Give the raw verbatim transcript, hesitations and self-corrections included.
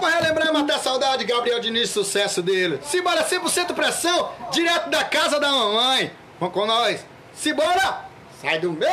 pra relembrar e matar a saudade, Gabriel Diniz, sucesso dele. Simbora, cem por cento pressão, direto da casa da mamãe. Vamos com nós. Simbora! Sai do meio!